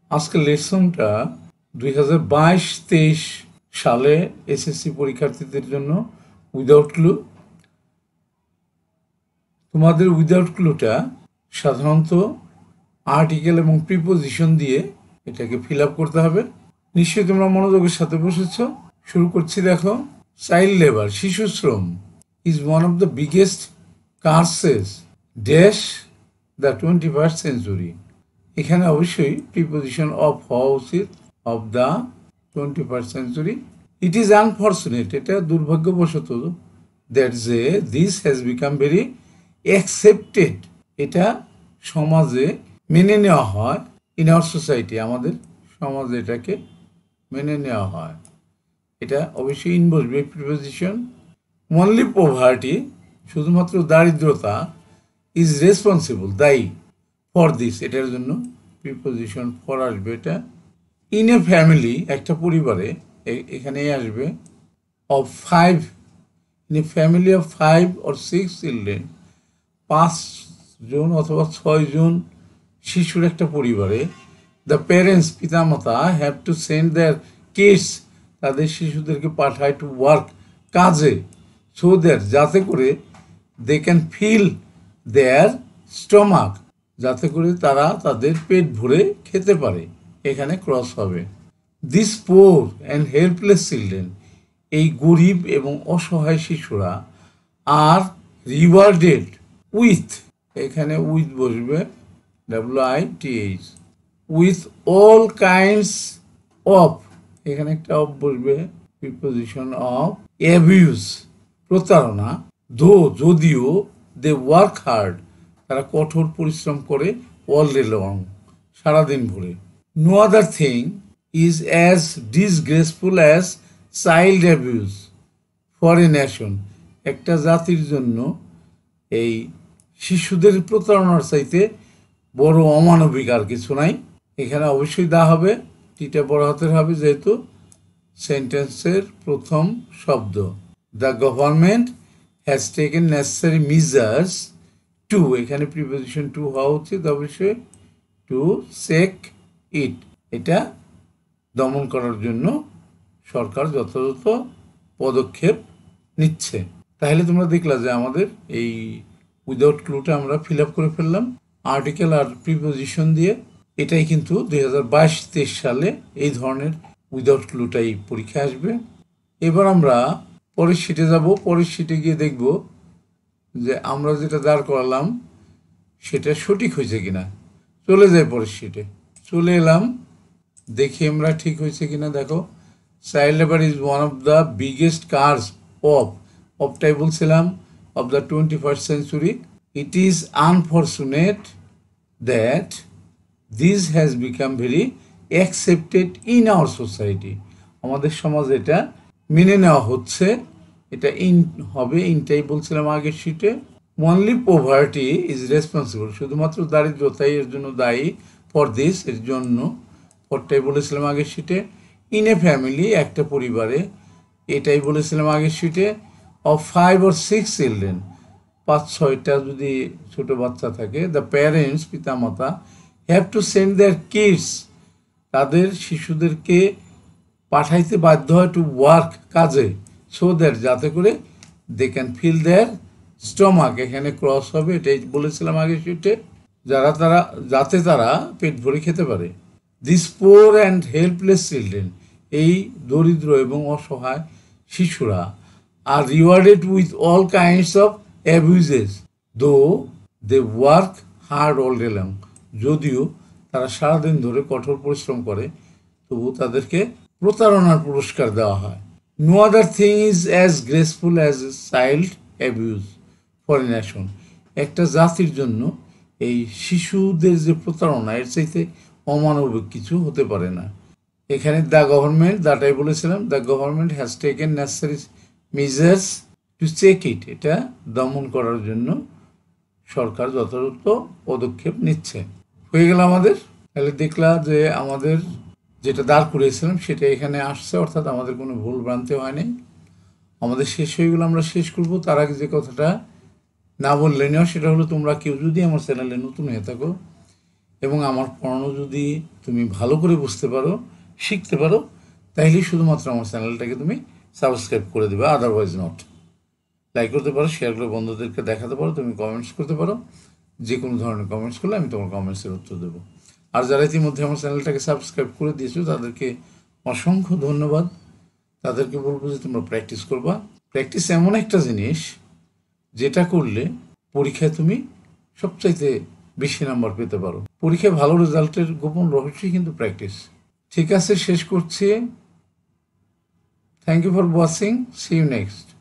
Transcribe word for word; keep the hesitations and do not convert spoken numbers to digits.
আজকের লেসনটা দুই হাজার বাইশ তেইশ সালে এসএসসি পরীক্ষার্থীদের জন্য উইদাউট ক্লু। তোমাদের উইদাউট ক্লুটা সাধারণত আর্টিকেল এবং প্রিপোজিশন দিয়ে এটাকে ফিল আপ করতে হবে। নিশ্চয়ই তোমরা মনোযোগের সাথে বসেছ। শুরু করছি। দেখো, চাইল্ড লেবার, শিশু শ্রম is one of the biggest curses dash the twenty first century. এখানে অবশ্যই প্রিপোজিশন অফ হওয়া উচিত, of the twenty first century. It is unfortunate, এটা দুর্ভাগ্যবশত, দ্যাট যে this has become very accepted, এটা সমাজে মেনে নেওয়া হয়। ইন আওয়ার সোসাইটি, আমাদের সমাজে এটাকে মেনে নেওয়া হয়। এটা অবশ্যই ইন বসবে প্রিপোজিশন। অনলি পভার্টি, শুধুমাত্র দারিদ্রতা, ইজ রেসপন্সিবল, দায়ী, ফর দিস, এটার জন্য প্রিপোজিশন ফর আসবে। এটা ইন এ ফ্যামিলি, একটা পরিবারে, এখানে আসবে of five, in a family of five or six children, পাঁচ জন অথবা ছয় জন শিশুর একটা পরিবারে, দ্য প্যারেন্টস, পিতামাতা, have to send their kids, তাদের শিশুদেরকে পাঠায় টু ওয়ার্ক, কাজে, সো দ্যাট, যাতে করে they can fill their stomach, যাতে করে তারা তাদের পেট ভরে খেতে পারে। এখানে ক্রস হবে। This poor and helpless children, এই গরিব এবং অসহায় শিশুরা আর রিওয়ার্ডেড উইথ, এখানে উইথ বসবে, W I T H, with all kinds of, এখানে একটা অফ বসবে, প্রিপোজিশন অফ, অ্যাবিউজ, প্রতারণা, দো, যদিও, দে ওয়ার্ক হার্ড, তারা কঠোর পরিশ্রম করে, অল ডে লং, সারাদিন ভরে। No other thing is as disgraceful as child abuse for a nation, একটা জাতির জন্য এই শিশুদের প্রতারণার চাইতে বড় অমানবিক আর কিছু নাই। এখানে অবশ্যই দা হবে, টিটা বড় হাতের হবে, যেহেতু সেন্টেন্সের প্রথম শব্দ। The government has taken necessary measures to, এখানে প্রিপোজিশন টু হওয়া উচিত অবশ্যই, টু চেক ইট, এটা দমন করার জন্য সরকার যথাযথ পদক্ষেপ নিচ্ছে। তাহলে তোমরা দেখলা যে আমাদের এই উইদাউট ক্লুটা আমরা ফিল আপ করে ফেললাম আর্টিকেল আর প্রিপোজিশন দিয়ে। এটাই কিন্তু দুই হাজার বাইশ তেইশ সালে এই ধরনের উইদাউট ক্লুটাই পরীক্ষা আসবে। এবার আমরা পরের শিটে যাব। পরের শিটে গিয়ে দেখব যে আমরা যেটা দাঁড় করালাম সেটা সঠিক হয়েছে কিনা। চলে যাই পরের শিটে। চলে এলাম, দেখি আমরা ঠিক হয়েছে কিনা। দেখো, child labour is one of the biggest curse of, অফটাই বলছিলাম, of the twenty first century. It is unfortunate that this has become very accepted in our society, আমাদের সমাজে এটা মেনে নেওয়া হচ্ছে। এটা ইন হবে, ইনটাই বলছিলাম আগের শিটে। অনলি পোভার্টি ইজ রেসপন্সিবল, শুধুমাত্র দারিদ্রতাই এর জন্য দায়ী, ফর দিস, এর জন্য, ফরটাই বলেছিলাম আগের শিটে। ইন এ ফ্যামিলি, একটা পরিবারে, এটাই বলেছিলাম আগের শিটে। Of five or six children, পাঁচ ছয়টা যদি ছোট বাচ্চা থাকে, দ্য প্যারেন্টস, পিতামাতা, have to send their kids, তাদের শিশুদেরকে পাঠাইতে বাধ্য হয়, টু ওয়ার্ক, কাজে, সো দ্যাট, যাতে করে they can fill their stomach, এখানে ক্রস হবে, এটাই বলেছিলাম আগে শিটে, যারা তারা যাতে তারা পেট ভরে খেতে পারে। This poor and helpless children, এই দরিদ্র এবং অসহায় শিশুরা are rewarded with all kinds of abuses though they work hard all day long, যদিও তারা সারাদিন ধরে কঠোর পরিশ্রম করে, তবু তাদেরকে প্রতারণার পুরস্কার দেওয়া হয়। No other thing is as graceful as child abuse for a nation, একটা জাতির জন্য এই শিশুদের যে প্রতারণা, এর চাইতে অমানবিক কিছু হতে পারে না। এখানে দ্য গভর্নমেন্ট, দাটাই বলেছিলাম, the government has taken necessary measures to check it, এটা দমন করার জন্য সরকার যথাযথ পদক্ষেপ নিচ্ছে। হয়ে গেল আমাদের। তাহলে দেখলা যে আমাদের যেটা দাঁড় করিয়েছিলাম সেটা এখানে আসছে, অর্থাৎ আমাদের কোনো ভুল ভ্রান্তি হয়নি। আমাদের শেষ হয়ে গেলো, আমরা শেষ করব। তার আগে যে কথাটা না বললে নেওয়া, সেটা হলো, তোমরা কেউ যদি আমার চ্যানেলে নতুন হয়ে থাকো, এবং আমার পড়ানো যদি তুমি ভালো করে বুঝতে পারো, শিখতে পারো, তাইলেই শুধুমাত্র আমার চ্যানেলটাকে তুমি সাবস্ক্রাইব করে দেবে, আদারওয়াইজ নট। লাইক করতে পারো, শেয়ার করে বন্ধুদেরকে দেখাতে পারো, তুমি কমেন্টস করতে পারো। যে কোনো ধরনের কমেন্টস করলে আমি তোমার কমেন্টসের উত্তর দেবো। আর যারা ইতিমধ্যে আমার চ্যানেলটাকে সাবস্ক্রাইব করে দিয়েছো তাদেরকে অসংখ্য ধন্যবাদ। তাদেরকে বলবো যে তোমরা প্র্যাকটিস করবা। প্র্যাকটিস এমন একটা জিনিস যেটা করলে পরীক্ষায় তুমি সবচাইতে বেশি নাম্বার পেতে পারো। পরীক্ষায় ভালো রেজাল্টের গোপন রহস্যই কিন্তু প্র্যাকটিস। ঠিক আছে, শেষ করছি। Thank you for watching, see you next.